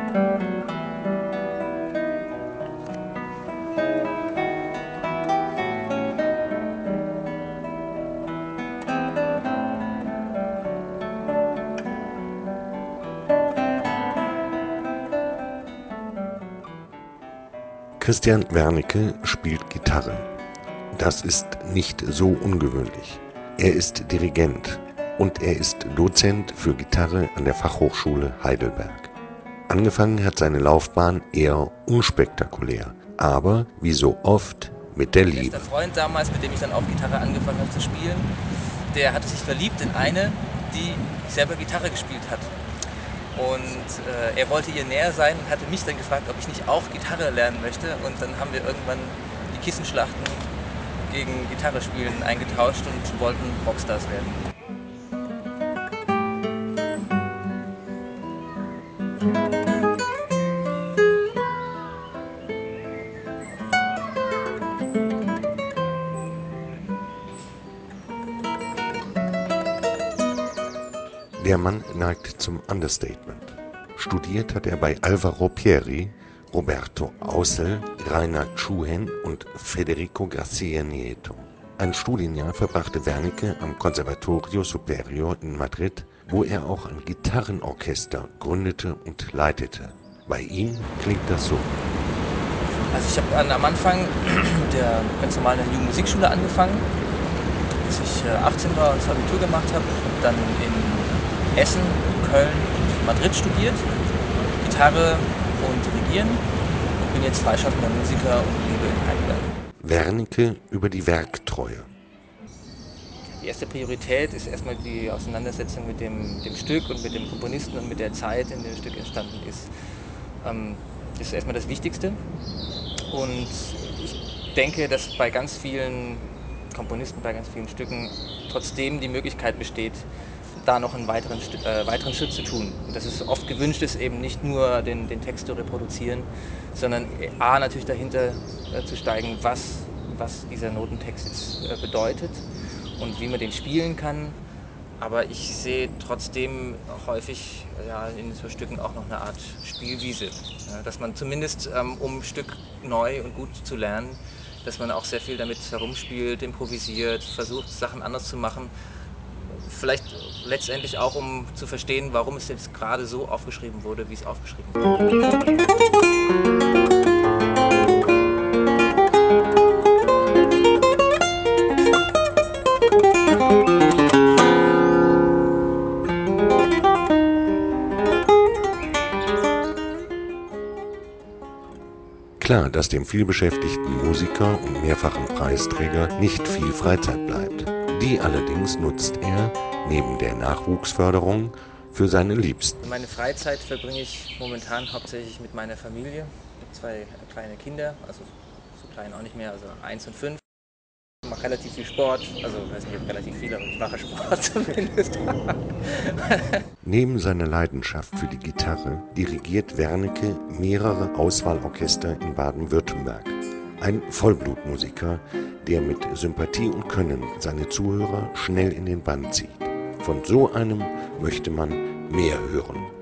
Christian Wernicke spielt Gitarre. Das ist nicht so ungewöhnlich. Er ist Dirigent und er ist Dozent für Gitarre an der Fachhochschule Heidelberg. Angefangen hat seine Laufbahn eher unspektakulär, aber wie so oft mit der Liebe. Mein Freund damals, mit dem ich dann auch Gitarre angefangen habe zu spielen, der hatte sich verliebt in eine, die selber Gitarre gespielt hat. Und er wollte ihr näher sein und hatte mich dann gefragt, ob ich nicht auch Gitarre lernen möchte. Und dann haben wir irgendwann die Kissenschlachten gegen Gitarre spielen eingetauscht und wollten Rockstars werden. Der Mann neigt zum Understatement. Studiert hat er bei Alvaro Pierri, Roberto Aussel, Rainer Schuhen und Federico García Nieto. Ein Studienjahr verbrachte Wernicke am Conservatorio Superior in Madrid, wo er auch ein Gitarrenorchester gründete und leitete. Bei ihm klingt das so. Also ich habe am Anfang mit der ganz normalen Jugendmusikschule angefangen, bis ich 18 war und das Abitur gemacht habe. Dann in Essen, Köln und Madrid studiert, Gitarre und Dirigieren und bin jetzt freischaffender Musiker und lebe in Heidelberg. Wernicke über die Werktreue. Die erste Priorität ist erstmal die Auseinandersetzung mit dem Stück und mit dem Komponisten und mit der Zeit, in der das Stück entstanden ist. Das ist erstmal das Wichtigste. Und ich denke, dass bei ganz vielen Komponisten, bei ganz vielen Stücken trotzdem die Möglichkeit besteht, da noch einen weiteren Schritt zu tun. Und dass es oft gewünscht ist, eben nicht nur den Text zu reproduzieren, sondern natürlich dahinter zu steigen, was dieser Notentext jetzt bedeutet und wie man den spielen kann. Aber ich sehe trotzdem häufig in so Stücken auch noch eine Art Spielwiese. Dass man zumindest, um ein Stück neu und gut zu lernen, dass man auch sehr viel damit herumspielt, improvisiert, versucht, Sachen anders zu machen. Vielleicht letztendlich auch, um zu verstehen, warum es jetzt gerade so aufgeschrieben wurde, wie es aufgeschrieben wurde. Klar, dass dem vielbeschäftigten Musiker und mehrfachen Preisträger nicht viel Freizeit bleibt. Die allerdings nutzt er, neben der Nachwuchsförderung, für seine Liebsten. Meine Freizeit verbringe ich momentan hauptsächlich mit meiner Familie. Ich habe 2 kleine Kinder, also so klein auch nicht mehr, also 1 und 5. Ich mache relativ viel Sport, also ich weiß nicht, ob relativ viel, aber ich mache Sport zumindest. Neben seiner Leidenschaft für die Gitarre dirigiert Wernicke mehrere Auswahlorchester in Baden-Württemberg. Ein Vollblutmusiker, der mit Sympathie und Können seine Zuhörer schnell in den Bann zieht. Von so einem möchte man mehr hören.